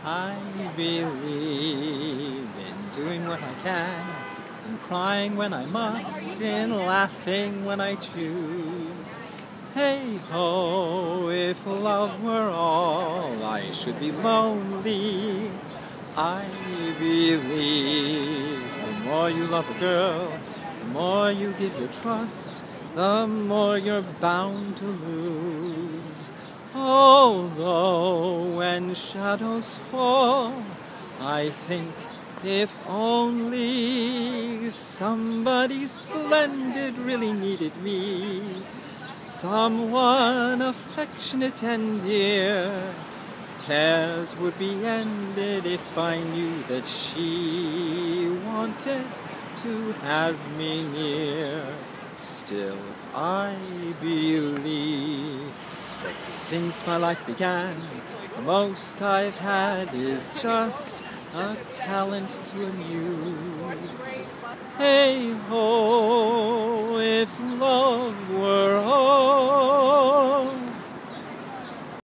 I believe in doing what I can, in crying when I must, in laughing when I choose. Hey ho, if love were all, I should be lonely. I believe the more you love a girl, the more you give your trust, the more you're bound to lose. Although when shadows fall, I think if only somebody splendid really needed me, someone affectionate and dear, cares would be ended if I knew that she wanted to have me near. Still, I believe that since my life began, the most I've had is just a talent to amuse. Hey ho,